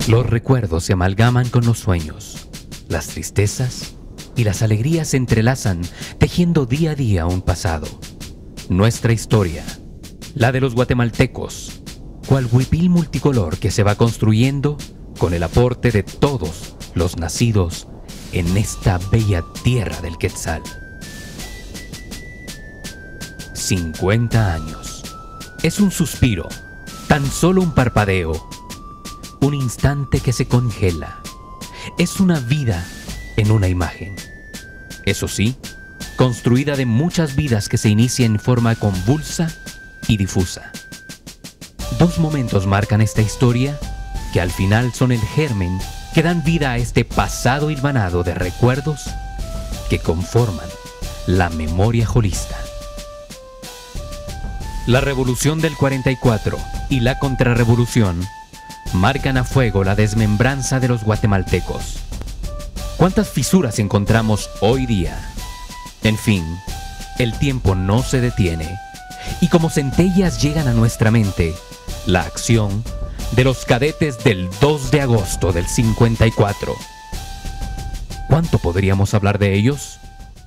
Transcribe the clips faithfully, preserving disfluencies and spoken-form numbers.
Los recuerdos se amalgaman con los sueños, las tristezas y las alegrías se entrelazan, tejiendo día a día un pasado. Nuestra historia, la de los guatemaltecos, cual huipil multicolor que se va construyendo con el aporte de todos los nacidos en esta bella tierra del Quetzal. cincuenta años. Es un suspiro, tan solo un parpadeo, un instante que se congela. Es una vida en una imagen. Eso sí, construida de muchas vidas que se inician en forma convulsa y difusa. Dos momentos marcan esta historia que al final son el germen que dan vida a este pasado hilvanado de recuerdos que conforman la memoria jolista. La Revolución del cuarenta y cuatro y la Contrarrevolución marcan a fuego la desmembranza de los guatemaltecos. ¿Cuántas fisuras encontramos hoy día? En fin, el tiempo no se detiene y como centellas llegan a nuestra mente la acción de los cadetes del dos de agosto del cincuenta y cuatro. ¿Cuánto podríamos hablar de ellos?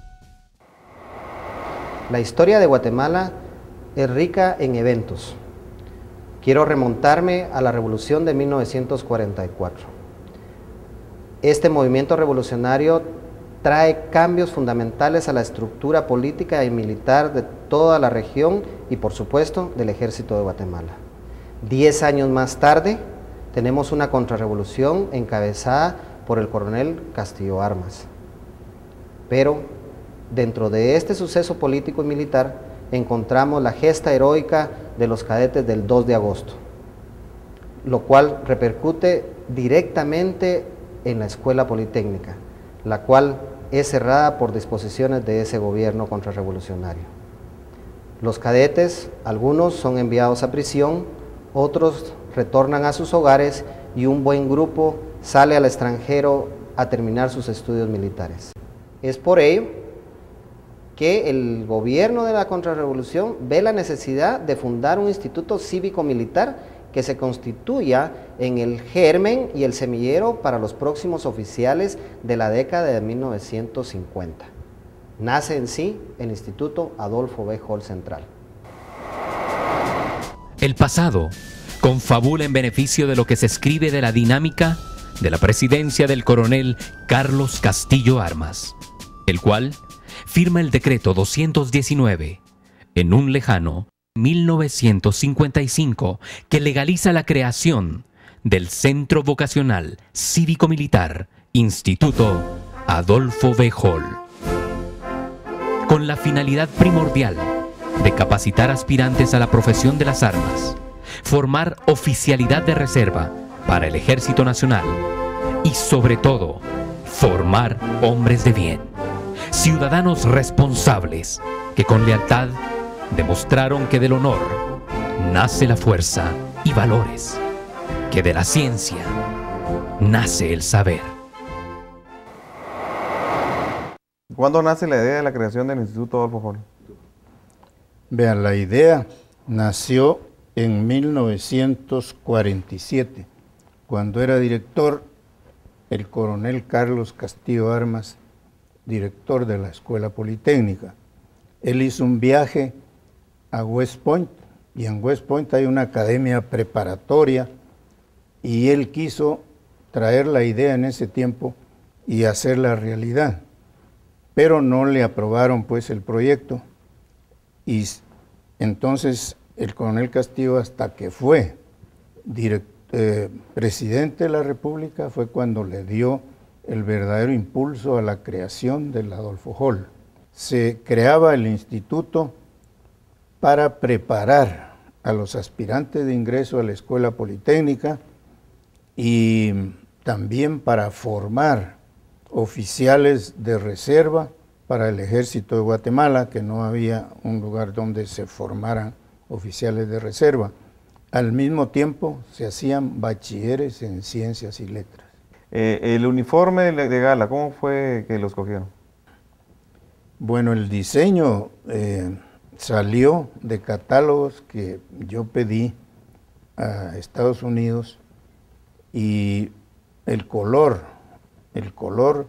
La historia de Guatemala es rica en eventos. Quiero remontarme a la Revolución de mil novecientos cuarenta y cuatro. Este movimiento revolucionario trae cambios fundamentales a la estructura política y militar de toda la región y, por supuesto, del Ejército de Guatemala. Diez años más tarde, tenemos una contrarrevolución encabezada por el coronel Castillo Armas. Pero, dentro de este suceso político y militar, encontramos la gesta heroica de los cadetes del dos de agosto, lo cual repercute directamente en la Escuela Politécnica, la cual es cerrada por disposiciones de ese gobierno contrarrevolucionario. Los cadetes, algunos son enviados a prisión, otros retornan a sus hogares y un buen grupo sale al extranjero a terminar sus estudios militares. Es por ello que el gobierno de la contrarrevolución ve la necesidad de fundar un instituto cívico-militar que se constituya en el germen y el semillero para los próximos oficiales de la década de mil novecientos cincuenta. Nace en sí el Instituto Adolfo B. Hall Central. El pasado confabula en beneficio de lo que se escribe de la dinámica de la presidencia del coronel Carlos Castillo Armas, el cual firma el decreto doscientos diecinueve en un lejano mil novecientos cincuenta y cinco que legaliza la creación del Centro Vocacional Cívico-Militar Instituto Adolfo B. Hall, con la finalidad primordial de capacitar aspirantes a la profesión de las armas, formar oficialidad de reserva para el Ejército Nacional y, sobre todo, formar hombres de bien, ciudadanos responsables que con lealtad demostraron que del honor nace la fuerza y valores, que de la ciencia nace el saber. ¿Cuándo nace la idea de la creación del Instituto Adolfo Hall? Vean, la idea nació en mil novecientos cuarenta y siete, cuando era director el coronel Carlos Castillo Armas, director de la Escuela Politécnica. Él hizo un viaje a West Point, y en West Point hay una academia preparatoria, y él quiso traer la idea en ese tiempo y hacerla realidad, pero no le aprobaron pues el proyecto, y entonces el coronel Castillo, hasta que fue direct, eh, presidente de la República, fue cuando le dio el verdadero impulso a la creación del Adolfo Hall. Se creaba el instituto para preparar a los aspirantes de ingreso a la Escuela Politécnica y también para formar oficiales de reserva para el Ejército de Guatemala, que no había un lugar donde se formaran oficiales de reserva. Al mismo tiempo se hacían bachilleres en ciencias y letras. Eh, el uniforme de gala, ¿cómo fue que lo escogieron? Bueno, el diseño eh, salió de catálogos que yo pedí a Estados Unidos Y el color, el color,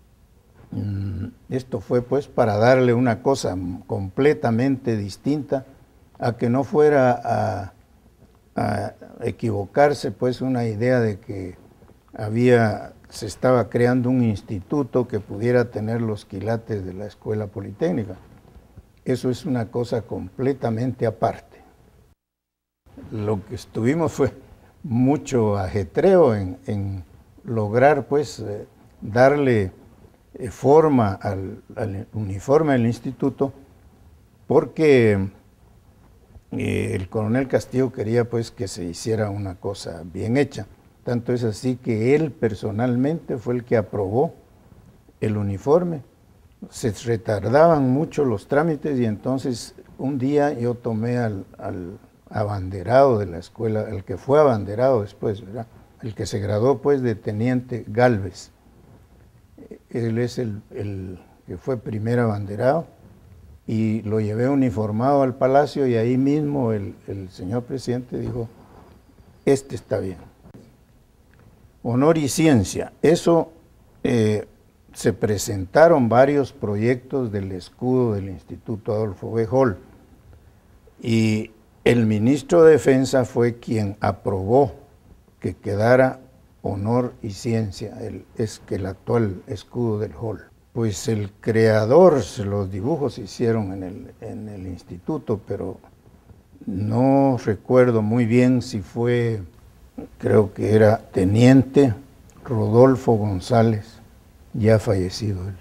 esto fue pues para darle una cosa completamente distinta, a que no fuera a, a equivocarse pues una idea de que había, se estaba creando un instituto que pudiera tener los quilates de la Escuela Politécnica. Eso es una cosa completamente aparte. Lo que estuvimos fue mucho ajetreo en, en lograr pues eh, darle eh, forma al, al uniforme del instituto, porque eh, el coronel Castillo quería pues que se hiciera una cosa bien hecha. Tanto es así que él personalmente fue el que aprobó el uniforme. Se retardaban mucho los trámites y entonces un día yo tomé al, al abanderado de la escuela, el que fue abanderado después, ¿verdad? El que se graduó pues de teniente Galvez. Él es el, el que fue primer abanderado y lo llevé uniformado al palacio y ahí mismo el, el señor presidente dijo, este está bien. Honor y ciencia, eso eh, se presentaron varios proyectos del escudo del Instituto Adolfo B. Hall y el ministro de Defensa fue quien aprobó que quedara honor y ciencia, el, es que el actual escudo del Hall. Pues el creador, los dibujos se hicieron en el, en el instituto, pero no recuerdo muy bien si fue, creo que era teniente Rodolfo González, ya fallecido él.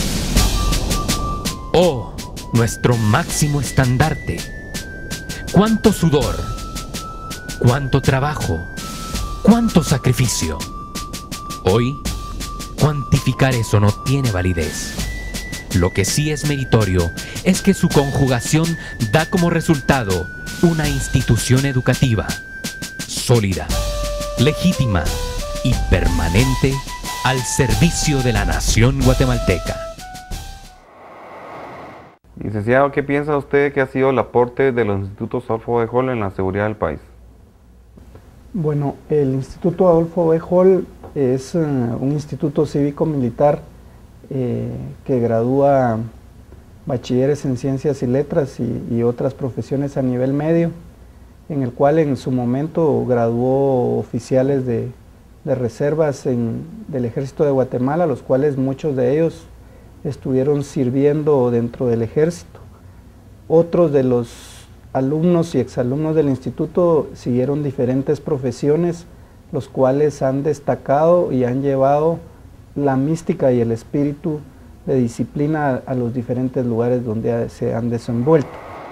Oh, nuestro máximo estandarte. Cuánto sudor, cuánto trabajo, cuánto sacrificio. Hoy, cuantificar eso no tiene validez. Lo que sí es meritorio es que su conjugación da como resultado una institución educativa sólida, legítima y permanente al servicio de la nación guatemalteca. Licenciado, ¿qué piensa usted que ha sido el aporte de los institutos Adolfo B. Hall en la seguridad del país? Bueno, el Instituto Adolfo B. Hall es uh, un instituto cívico-militar eh, que gradúa bachilleres en ciencias y letras y, y otras profesiones a nivel medio, en el cual en su momento graduó oficiales de, de reservas en, del Ejército de Guatemala, los cuales muchos de ellos estuvieron sirviendo dentro del ejército. Otros de los alumnos y exalumnos del instituto siguieron diferentes profesiones, los cuales han destacado y han llevado la mística y el espíritu de disciplina a, a los diferentes lugares donde se han desenvuelto.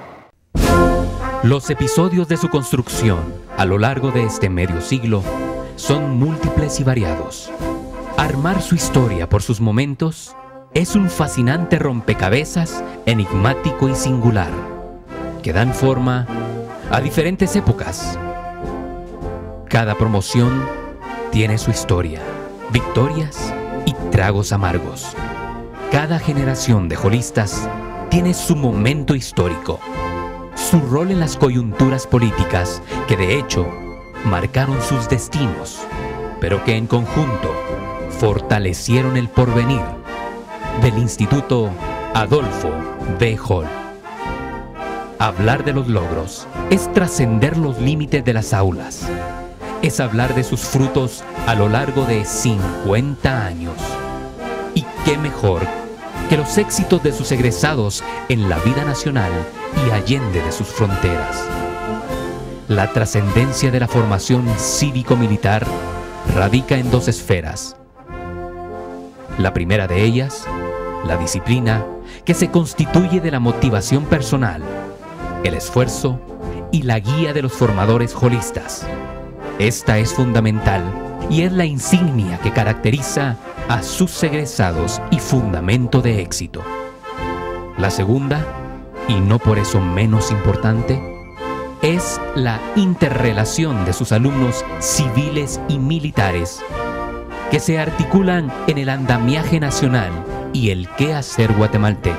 Los episodios de su construcción a lo largo de este medio siglo son múltiples y variados. Armar su historia por sus momentos es un fascinante rompecabezas enigmático y singular, que dan forma a diferentes épocas. Cada promoción tiene su historia, victorias y tragos amargos. Cada generación de holistas tiene su momento histórico, su rol en las coyunturas políticas que de hecho marcaron sus destinos, pero que en conjunto fortalecieron el porvenir del Instituto Adolfo B. Hall. Hablar de los logros es trascender los límites de las aulas, es hablar de sus frutos a lo largo de cincuenta años. Y qué mejor que los éxitos de sus egresados en la vida nacional y allende de sus fronteras. La trascendencia de la formación cívico-militar radica en dos esferas. La primera de ellas, la disciplina, que se constituye de la motivación personal, el esfuerzo y la guía de los formadores holistas. Esta es fundamental y es la insignia que caracteriza a sus egresados y fundamento de éxito. La segunda, y no por eso menos importante, es la interrelación de sus alumnos civiles y militares, que se articulan en el andamiaje nacional y el quehacer guatemalteco.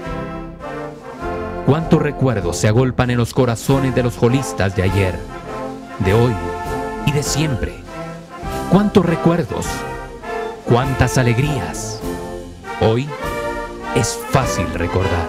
Cuántos recuerdos se agolpan en los corazones de los holistas de ayer, de hoy y de siempre. cuántos recuerdos, cuántas alegrías. Hoy es fácil recordar.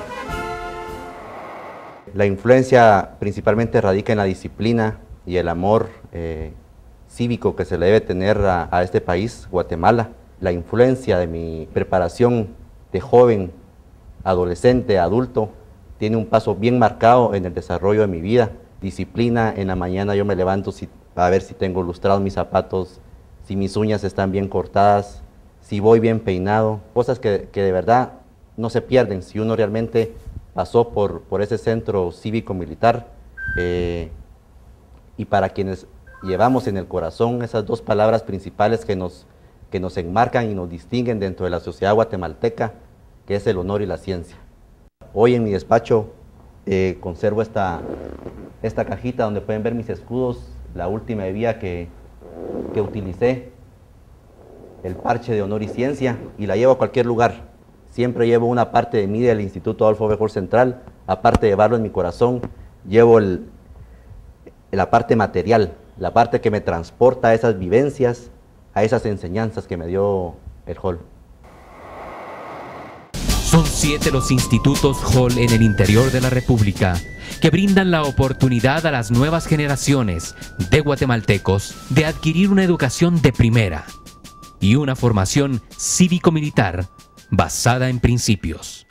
La influencia principalmente radica en la disciplina y el amor eh, cívico que se le debe tener a, a este país, Guatemala. La influencia de mi preparación de joven, adolescente, adulto, tiene un paso bien marcado en el desarrollo de mi vida. Disciplina, en la mañana yo me levanto si, a ver si tengo lustrados mis zapatos, si mis uñas están bien cortadas, si voy bien peinado, cosas que, que de verdad no se pierden si uno realmente pasó por, por ese centro cívico-militar. Eh, y para quienes llevamos en el corazón esas dos palabras principales que nos, que nos enmarcan y nos distinguen dentro de la sociedad guatemalteca, que es el honor y la ciencia. Hoy en mi despacho eh, conservo esta, esta cajita donde pueden ver mis escudos, la última vía que, que utilicé, el parche de honor y ciencia, y la llevo a cualquier lugar. Siempre llevo una parte de mí del Instituto Adolfo B. Hall Central, aparte de llevarlo en mi corazón, llevo el, la parte material, la parte que me transporta a esas vivencias, a esas enseñanzas que me dio el Hall. Son siete los institutos Hall en el interior de la República que brindan la oportunidad a las nuevas generaciones de guatemaltecos de adquirir una educación de primera y una formación cívico-militar basada en principios.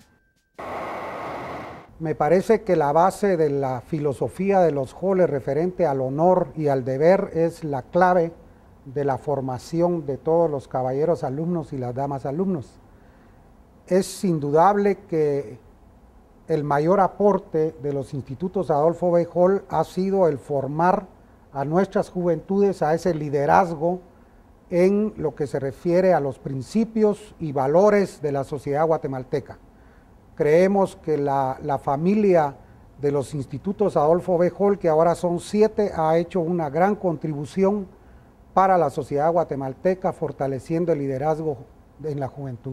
Me parece que la base de la filosofía de los Hall referente al honor y al deber es la clave de la formación de todos los caballeros alumnos y las damas alumnos. Es indudable que el mayor aporte de los institutos Adolfo B. Hall ha sido el formar a nuestras juventudes a ese liderazgo en lo que se refiere a los principios y valores de la sociedad guatemalteca. Creemos que la, la familia de los institutos Adolfo B. Hall, que ahora son siete, ha hecho una gran contribución para la sociedad guatemalteca, fortaleciendo el liderazgo en la juventud.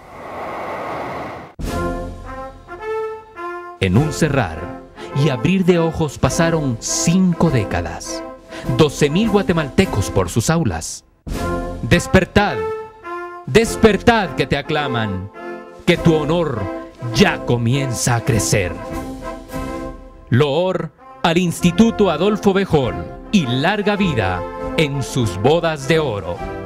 En un cerrar y abrir de ojos pasaron cinco décadas, doce mil guatemaltecos por sus aulas. Despertad, despertad que te aclaman, que tu honor ya comienza a crecer. Loor al Instituto Adolfo B. Hall y larga vida en sus bodas de oro.